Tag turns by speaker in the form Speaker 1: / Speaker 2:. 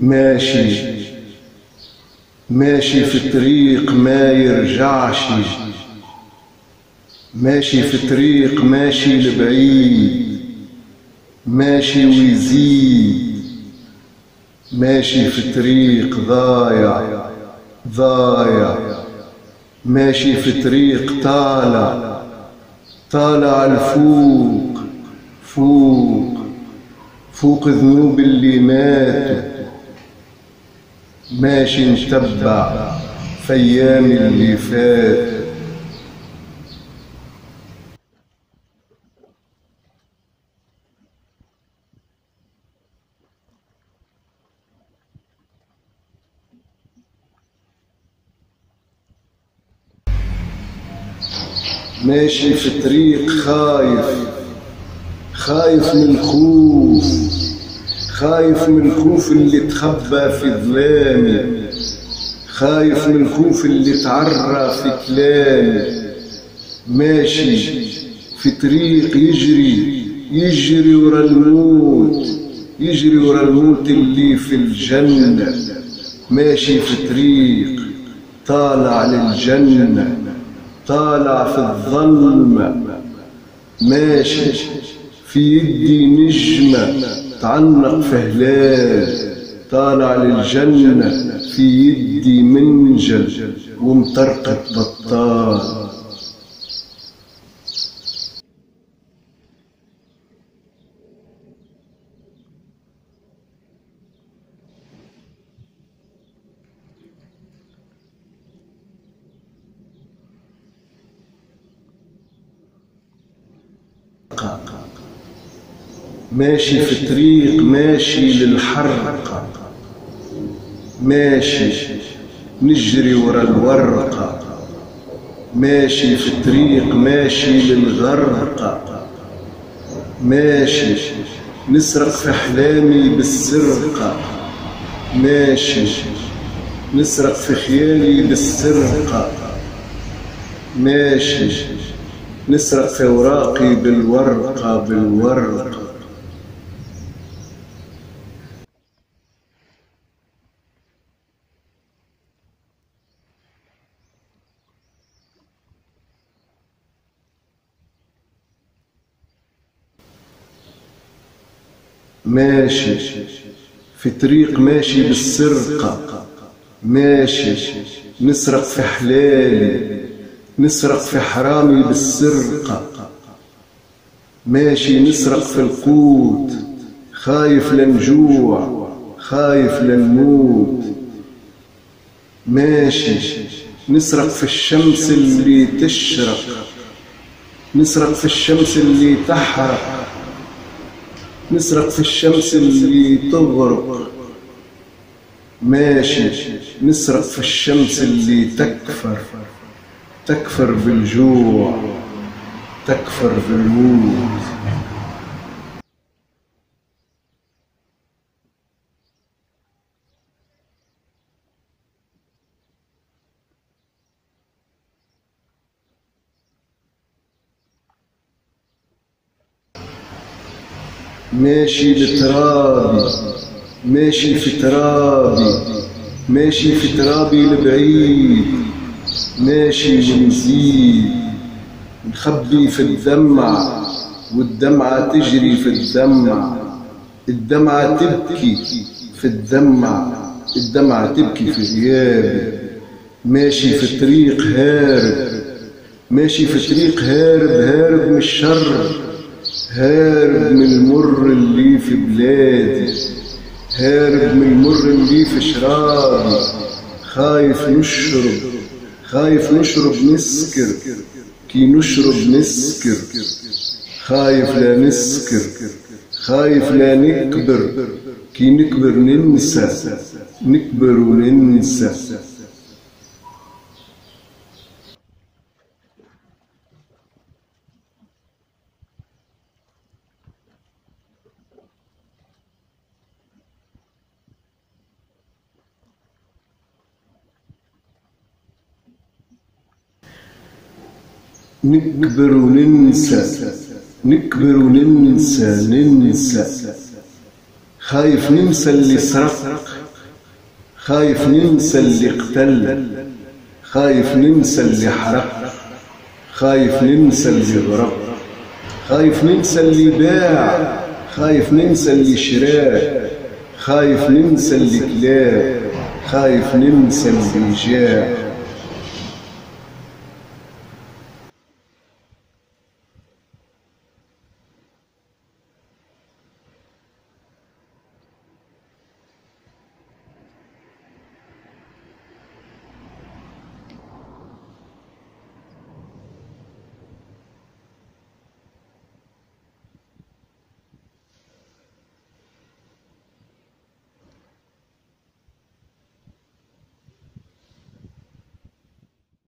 Speaker 1: ماشي ماشي في طريق ما يرجعش، ماشي في طريق ماشي لبعيد، ماشي ويزيد، ماشي في طريق ضايع ضايع، ماشي في طريق طالع طالع لفوق فوق فوق ذنوب اللي ماتوا، ماشي نتبع في ايام اللي فات. ماشي في طريق خايف خايف من الخوف، خايف من الخوف اللي تخبى في ظلامي، خايف من الخوف اللي تعرى في كلامي. ماشي في طريق يجري ورا الموت، يجري ورا الموت اللي في الجنة. ماشي في طريق طالع للجنة، طالع في الظلمة. ماشي في يدي نجمة تعلق في هلال، طالع للجنة في يدي منجل ومطرقة بطال. ماشي في طريق ماشي للحرقة، ماشي نجري ورا الورقة، ماشي في طريق ماشي للغرقة، ماشي نسرق في أحلامي بالسرقة، ماشي نسرق في خيالي بالسرقة، ماشي نسرق في أوراقي بالورقة بالورقة. ماشي في طريق ماشي بالسرقة، ماشي نسرق في حلالي، نسرق في حرامي بالسرقة، ماشي نسرق في القوت، خايف لنجوع خايف لنموت. ماشي نسرق في الشمس اللي تشرق، نسرق في الشمس اللي تحرق، نسرق في الشمس اللي تغرق. ماشي نسرق في الشمس اللي تكفر، تكفر بالجوع تكفر بالموت. ماشي لترابي، ماشي في ترابي، ماشي في ترابي لبعيد، ماشي ونزيد، نخبي في الدمعة والدمعة تجري في الدمعة، الدمعة تبكي في الدمعة، الدمعة تبكي في غيابي. ماشي في طريق هارب، ماشي في طريق هارب، هارب من الشر، هارب من المر اللي في بلادي، هارب من المر اللي في شرابي. خايف نشرب، خايف نشرب نسكر، كي نشرب نسكر، خايف لا نسكر، خايف لا نكبر، كي نكبر ننسى، نكبر وننسى. نكبر وننسى، نكبر وننسى ننسى. خايف ننسى اللي سرق، خايف ننسى اللي اقتل، خايف ننسى اللي حرق، خايف ننسى اللي غرق، خايف ننسى اللي باع، خايف ننسى اللي شراء، خايف ننسى اللي كلاه، خايف ننسى اللي جاع.